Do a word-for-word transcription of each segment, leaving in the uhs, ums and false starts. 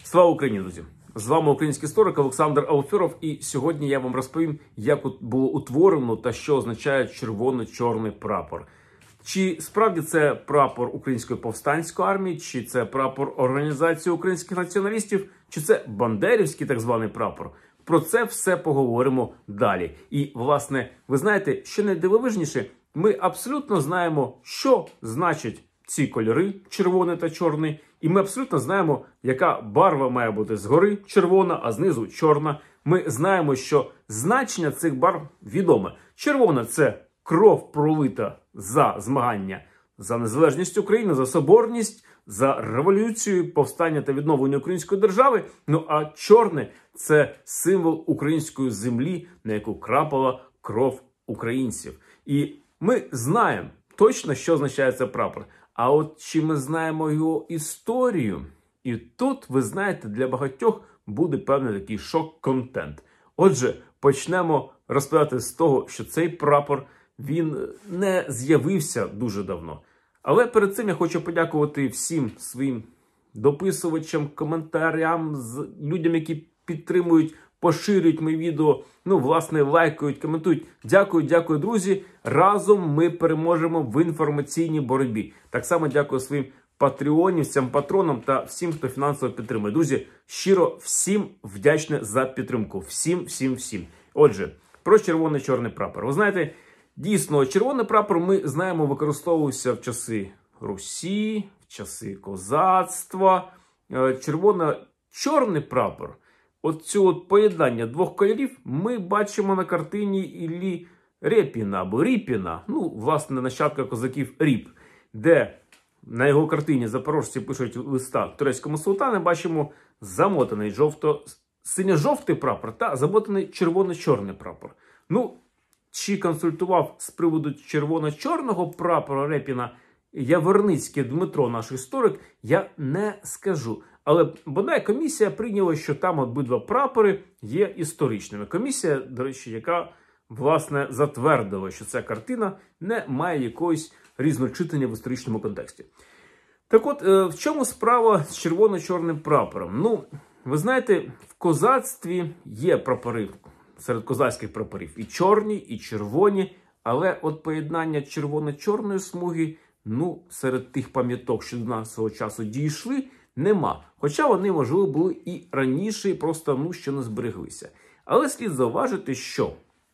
Слава Україні, друзі! З вами український історик Олександр Алферов, і сьогодні я вам розповім, як було утворено та що означає червоно-чорний прапор. Чи справді це прапор Української повстанської армії, чи це прапор Організації українських націоналістів, чи це бандерівський так званий прапор? Про це все поговоримо далі. І, власне, ви знаєте, що найдивовижніше, ми абсолютно знаємо, що значать ці кольори, червоний та чорний, і ми абсолютно знаємо, яка барва має бути згори червона, а знизу чорна. Ми знаємо, що значення цих барв відоме. Червона – це кров пролита за змагання за незалежність України, за соборність, за революцію, повстання та відновлення української держави. Ну а чорне – це символ української землі, на яку крапала кров українців. І ми знаємо точно, що означає цей прапор. А от чи ми знаємо його історію? І тут, ви знаєте, для багатьох буде певний такий шок-контент. Отже, почнемо розповідати з того, що цей прапор, він не з'явився дуже давно. Але перед цим я хочу подякувати всім своїм дописувачам, коментарям, людям, які підтримують, поширюють мої відео, ну, власне, лайкають, коментують. Дякую, дякую, друзі. Разом ми переможемо в інформаційній боротьбі. Так само дякую своїм патреонівцям, патронам та всім, хто фінансово підтримує. Друзі, щиро всім вдячний за підтримку. Всім, всім, всім. Отже, про червоно-чорний прапор. Ви знаєте, дійсно, червоний прапор, ми знаємо, використовувався в часи Русі, в часи козацтва. Червоно-чорний прапор, оцю от поєднання двох кольорів, ми бачимо на картині Іллі Рєпіна або Ріпіна, ну, власне, нащадка козаків Ріп, де на його картині запорожці пишуть листа турецькому султану, бачимо замотаний жовто синьо-жовтий прапор та замотаний червоно-чорний прапор. Ну, чи консультував з приводу червоно-чорного прапора Рєпіна Яворницький Дмитро, наш історик, я не скажу. Але бодай комісія прийняла, що там обидва прапори є історичними. Комісія, до речі, яка, власне, затвердила, що ця картина не має якогось різночитання в історичному контексті. Так от, в чому справа з червоно-чорним прапором? Ну, ви знаєте, в козацтві є прапори, серед козацьких прапорів і чорні, і червоні, але от поєднання червоно-чорної смуги, ну, серед тих пам'яток, що до нашого часу дійшли, нема. Хоча вони, можливо, були і раніше, просто, ну, ще не збереглися. Але слід зауважити, що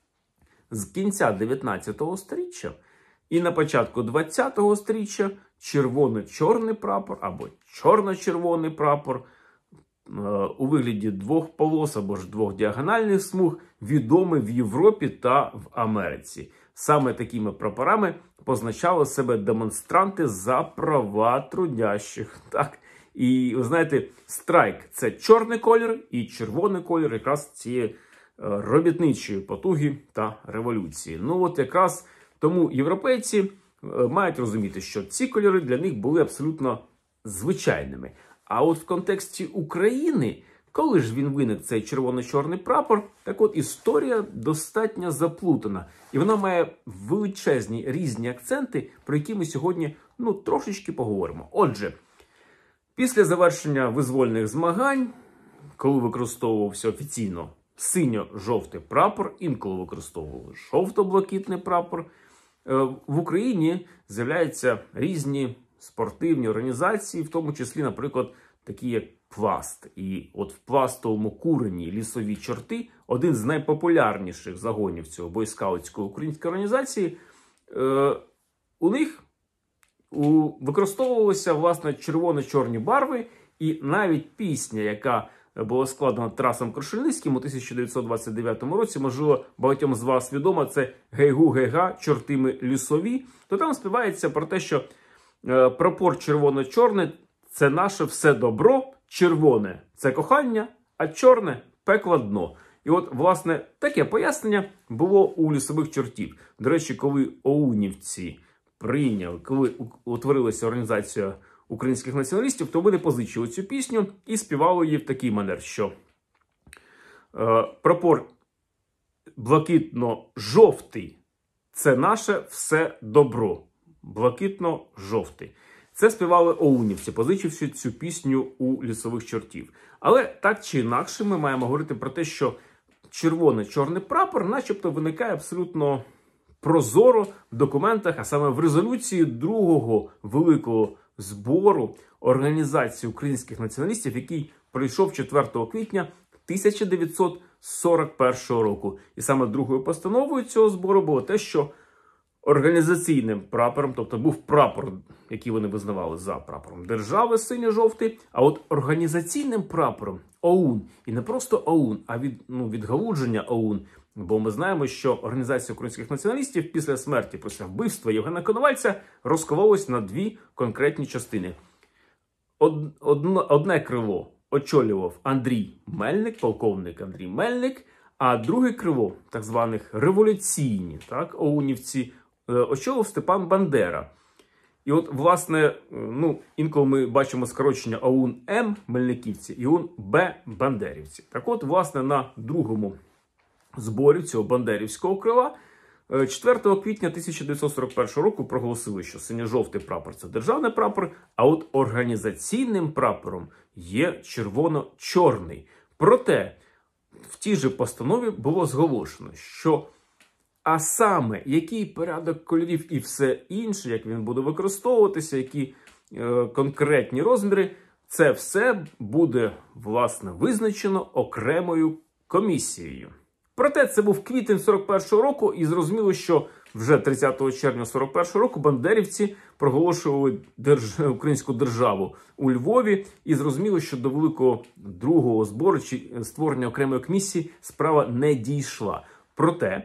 з кінця дев'ятнадцятого сторіччя і на початку двадцятого сторіччя червоно-чорний прапор або чорно-червоний прапор е у вигляді двох полос або ж двох діагональних смуг відомий в Європі та в Америці. Саме такими прапорами позначали себе демонстранти за права трудящих. Так. І, ви знаєте, страйк – це чорний колір і червоний колір якраз цієї робітничої потуги та революції. Ну от якраз тому європейці мають розуміти, що ці кольори для них були абсолютно звичайними. А от в контексті України, коли ж він виник, цей червоно-чорний прапор, так от історія достатньо заплутана. І вона має величезні різні акценти, про які ми сьогодні, ну, трошечки поговоримо. Отже, після завершення визвольних змагань, коли використовувався офіційно синьо-жовтий прапор, інколи використовували жовто-блакитний прапор, в Україні з'являються різні спортивні організації, в тому числі, наприклад, такі як Пласт. І от в пластовому курені лісові чорти, один з найпопулярніших загонів цього бойскаутської української організації, у них У, використовувалися, власне, червоно-чорні барви, і навіть пісня, яка була складена Тарасом Крушельницьким у тисяча дев'ятсот двадцять дев'ятому році, можливо, багатьом з вас відомо, це «Гей-гу-гей-га, чорти ми лісові», то там співається про те, що е, прапор червоно-чорний – це наше все добро, червоне – це кохання, а чорне – пекло дно. І от, власне, таке пояснення було у лісових чортів. До речі, коли оунівці прийняли, коли утворилася організація українських націоналістів, то вони позичили цю пісню і співали її в такий манер, що е, прапор блакитно-жовтий – це наше все добро. Блакитно-жовтий. Це співали оунівці, позичивши цю пісню у лісових чортів. Але так чи інакше ми маємо говорити про те, що червоно-чорний прапор начебто виникає абсолютно прозоро в документах, а саме в резолюції другого великого збору Організації українських націоналістів, який пройшов четвертого квітня тисяча дев'ятсот сорок першого року. І саме другою постановою цього збору було те, що організаційним прапором, тобто був прапор, який вони визнавали за прапором держави синьо-жовтий, а от організаційним прапором ОУН, і не просто ОУН, а від, ну, відгалудження ОУН, бо ми знаємо, що Організація українських націоналістів після смерті, після вбивства Євгена Коновальця розкололась на дві конкретні частини. Од, одно, одне крило очолював Андрій Мельник, полковник Андрій Мельник, а друге крило, так званих революційні, так, оунівці, очолював Степан Бандера. І от, власне, ну, інколи ми бачимо скорочення ОУН-М Мельниківці і ОУН-Б Бандерівці. Так от, власне, на другому зборі цього бандерівського крила четвертого квітня тисяча дев'ятсот сорок першого року проголосили, що синьо-жовтий прапор – це державний прапор, а от організаційним прапором є червоно-чорний. Проте, в тій же постанові було зголошено, що а саме, який порядок кольорів і все інше, як він буде використовуватися, які е, конкретні розміри, це все буде, власне, визначено окремою комісією. Проте це був квітень сорок першого року, і зрозуміло, що вже тридцятого червня сорок першого року бандерівці проголошували держ... українську державу у Львові, і зрозуміло, що до великого другого збору чи створення окремої комісії справа не дійшла. Проте,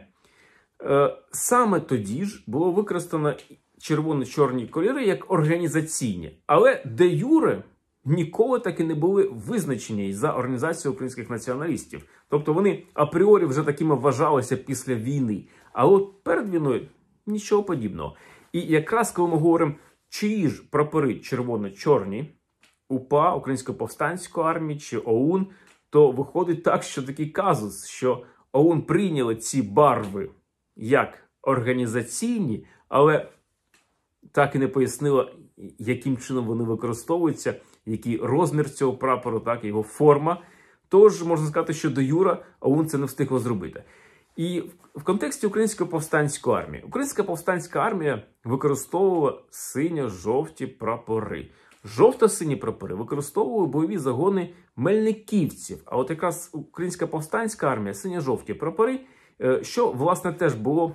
е, саме тоді ж було використано червоно-чорні кольори як організаційні, але де юре ніколи таки не були визначені за Організацією українських націоналістів. Тобто вони апріорі вже такими вважалися після війни. А от перед війною нічого подібного. І якраз коли ми говоримо, чиї ж прапори червоно-чорні, УПА, Української повстанської армії чи ОУН, то виходить так, що такий казус, що ОУН прийняли ці барви як організаційні, але так і не пояснила, яким чином вони використовуються, який розмір цього прапору, так, його форма. Тож, можна сказати, що до юра ОУН це не встигло зробити. І в контексті Української повстанської армії. Українська повстанська армія використовувала синьо-жовті прапори. Жовто-сині прапори використовували бойові загони мельниківців. А от якраз Українська повстанська армія, синьо-жовті прапори, що, власне, теж було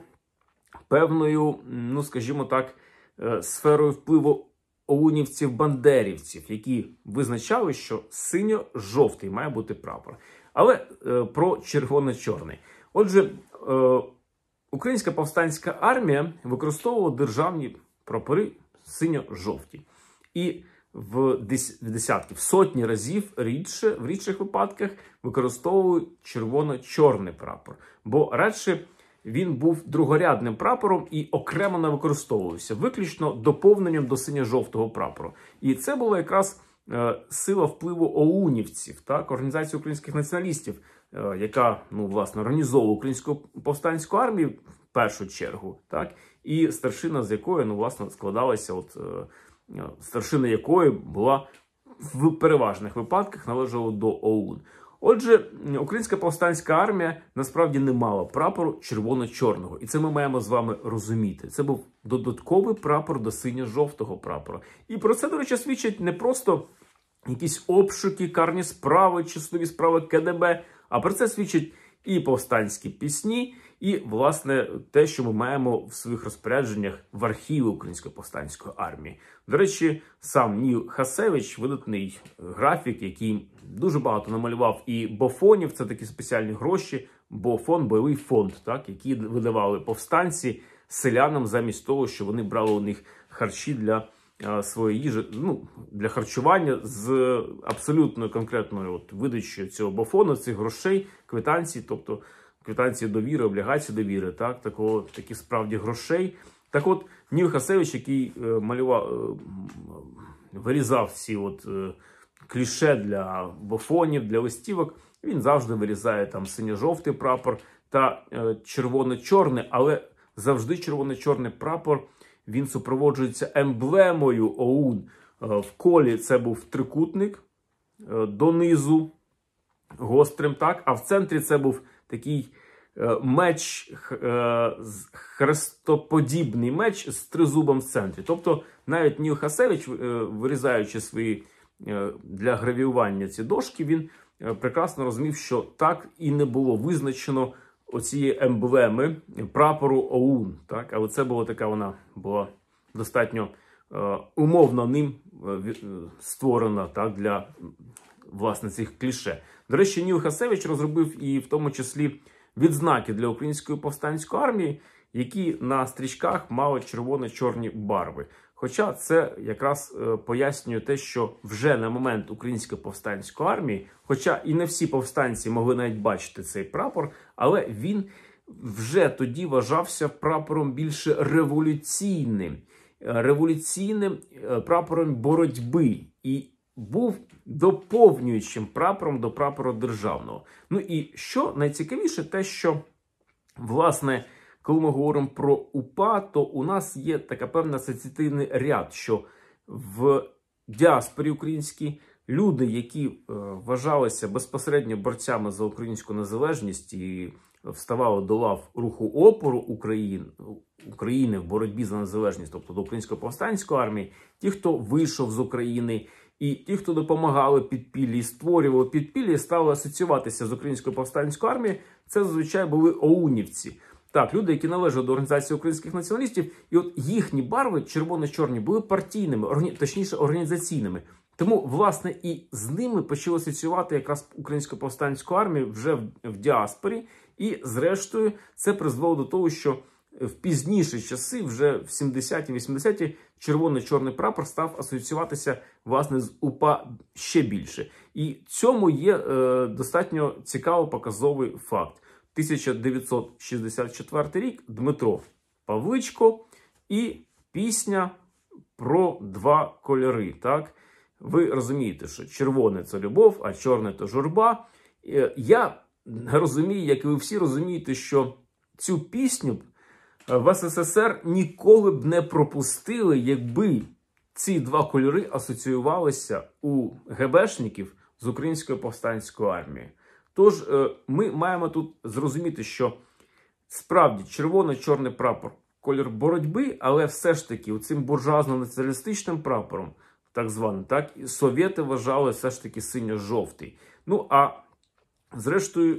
певною, ну, скажімо так, сферою впливу оунівців-бандерівців, які визначали, що синьо-жовтий має бути прапор. Але е, про червоно-чорний. Отже, е, Українська повстанська армія використовувала державні прапори синьо-жовті. І в десятки, в сотні разів рідше, в рідших випадках використовують червоно-чорний прапор. Бо радше він був другорядним прапором і окремо не використовувався, виключно доповненням до синьо-жовтого прапору. І це була якраз е, сила впливу оунівців, так, Організації українських націоналістів, е, яка, ну, власне, організовувала Українську повстанську армію в першу чергу, так, і старшина з якої, ну, власне, складалася, от, е, старшина якої була в переважних випадках належала до ОУН. Отже, Українська повстанська армія насправді не мала прапору червоно-чорного. І це ми маємо з вами розуміти. Це був додатковий прапор до синьо-жовтого прапора. І про це, до речі, свідчать не просто якісь обшуки, карні справи чи судові справи КДБ, а про це свідчать і повстанські пісні, і, власне, те, що ми маємо в своїх розпорядженнях в архіві Української повстанської армії. До речі, сам Ніл Хасевич, видатний графік, який дуже багато намалював і бофонів, це такі спеціальні гроші, бофон, бойовий фонд, так, які видавали повстанці селянам замість того, що вони брали у них харчі для а, своєї їжі, ну, для харчування з абсолютно конкретною от, видачею цього бофону, цих грошей, квитанцій, тобто квитанції довіри, облігації довіри, так, такого, такі справді грошей. Так от, Ніл Хасевич, який е, малював, е, вирізав всі от, е, кліше для бофонів, для листівок, він завжди вирізає там синьо-жовтий прапор та е, червоно-чорний, але завжди червоно-чорний прапор він супроводжується емблемою ОУН. В колі це був трикутник, донизу гострим, так? А в центрі це був такий меч, хрестоподібний меч з тризубом в центрі. Тобто навіть Ніл Хасевич, вирізаючи свої для гравіювання ці дошки, він прекрасно розумів, що так і не було визначено оцієї емблеми прапору ОУН. Так? Але це була така, вона була достатньо е, умовно ним е, створена, так, для власне цих кліше. До речі, Ніл Хасевич розробив і в тому числі відзнаки для Української повстанської армії, які на стрічках мали червоно-чорні барви. Хоча це якраз е, пояснює те, що вже на момент Української повстанської армії, хоча і не всі повстанці могли навіть бачити цей прапор, але він вже тоді вважався прапором більше революційним, революційним е, прапором боротьби і був доповнюючим прапором до прапору державного. Ну і що найцікавіше, те, що, власне, коли ми говоримо про УПА, то у нас є така певна асоціативний ряд, що в діаспорі українській люди, які е, вважалися безпосередньо борцями за українську незалежність і вставали до лав руху опору України, України в боротьбі за незалежність, тобто до Української повстанської армії, ті, хто вийшов з України, і ті, хто допомагали підпіллі і створювали підпіллі, стали асоціюватися з Українською повстанською армією, це зазвичай були оунівці. Так, люди, які належали до Організації українських націоналістів, і от їхні барви, червоно-чорні, були партійними, органі... точніше, організаційними. Тому, власне, і з ними почали асоціювати якраз Українську повстанську армію вже в, в діаспорі. І, зрештою, це призвело до того, що в пізніші часи, вже в сімдесяті-вісімдесяті, червоно-чорний прапор став асоціюватися, власне, з УПА ще більше. І цьому є е, достатньо цікавий показовий факт. тисяча дев'ятсот шістдесят четвертий рік, Дмитро Павличко і пісня про два кольори. Так? Ви розумієте, що червоне – це любов, а чорне – це журба. Я розумію, як і ви всі розумієте, що цю пісню в СССР ніколи б не пропустили, якби ці два кольори асоціювалися у ГБшників з Українською повстанською армією. Тож ми маємо тут зрозуміти, що справді червоно-чорний прапор – колір боротьби, але все ж таки цим буржуазно-націоналістичним прапором, так званим, так, совєти вважали все ж таки синьо-жовтий. Ну, а зрештою,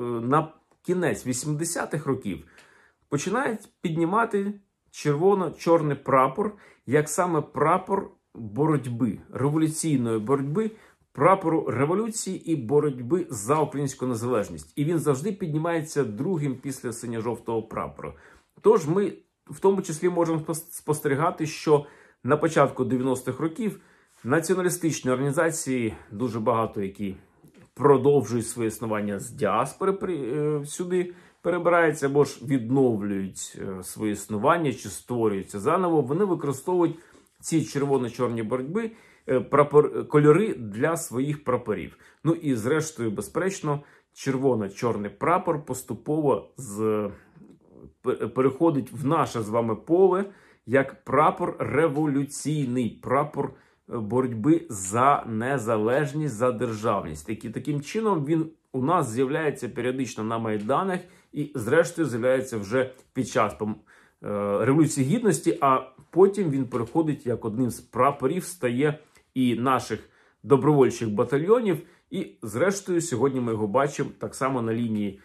на кінець вісімдесятих років починають піднімати червоно-чорний прапор, як саме прапор боротьби, революційної боротьби, прапору революції і боротьби за українську незалежність. І він завжди піднімається другим після синьо-жовтого прапору. Тож ми в тому числі можемо спостерігати, що на початку дев'яностих років націоналістичні організації, дуже багато які продовжують своє існування з діаспори при, сюди перебираються, або ж відновлюють своє існування, чи створюються заново, вони використовують ці червоно-чорні боротьби, прапор, кольори для своїх прапорів. Ну і зрештою, безперечно, червоно-чорний прапор поступово з, переходить в наше з вами поле як прапор революційний, прапор боротьби за незалежність, за державність. І таким чином він у нас з'являється періодично на Майданах і зрештою з'являється вже під час Революції Гідності, а потім він переходить як одним з прапорів, стає і наших добровольчих батальйонів, і зрештою сьогодні ми його бачимо так само на лінії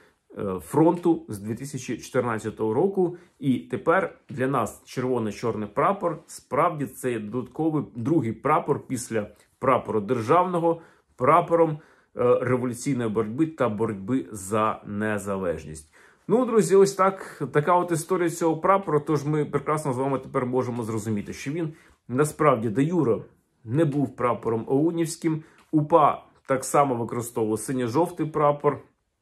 фронту з дві тисячі чотирнадцятого року. І тепер для нас червоно-чорний прапор справді це додатковий другий прапор після прапору державного, прапором революційної боротьби та боротьби за незалежність. Ну, друзі, ось так, така от історія цього прапора, тож ми прекрасно з вами тепер можемо зрозуміти, що він насправді де юре не був прапором оунівським, УПА так само використовував синьо-жовтий прапор,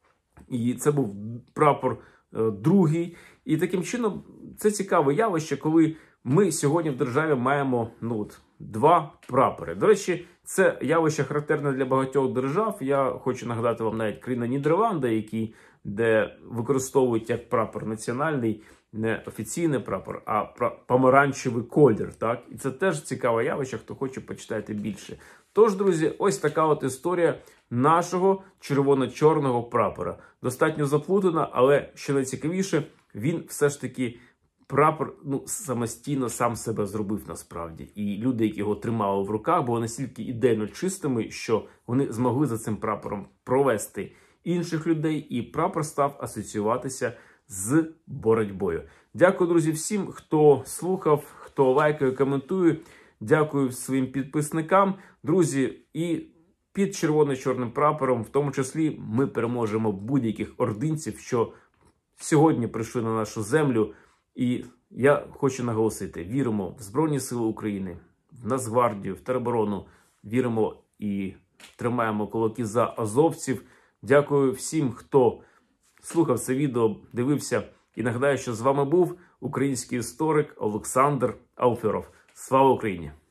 і це був прапор е, другий. І таким чином це цікаве явище, коли ми сьогодні в державі маємо ну, от, два прапори. До речі, це явище характерне для багатьох держав. Я хочу нагадати вам навіть країна Нідерланди, які, де використовують як прапор національний не офіційний прапор, а помаранчевий колір. Так? І це теж цікаве явище, хто хоче, почитайте більше. Тож, друзі, ось така от історія нашого червоно-чорного прапора. Достатньо заплутана, але що найцікавіше, він все ж таки прапор ну, самостійно сам себе зробив насправді. І люди, які його тримали в руках, були настільки ідейно чистими, що вони змогли за цим прапором провести інших людей, і прапор став асоціюватися з боротьбою. Дякую, друзі, всім, хто слухав, хто лайкає, коментує. Дякую своїм підписникам. Друзі, і під червоно-чорним прапором, в тому числі, ми переможемо будь-яких ординців, що сьогодні прийшли на нашу землю. І я хочу наголосити, віримо в Збройні Сили України, в Нацгвардію, в тероборону. Віримо і тримаємо кулаки за азовців. Дякую всім, хто слухав це відео, дивився. І нагадаю, що з вами був український історик Олександр Алферов. Слава Україні!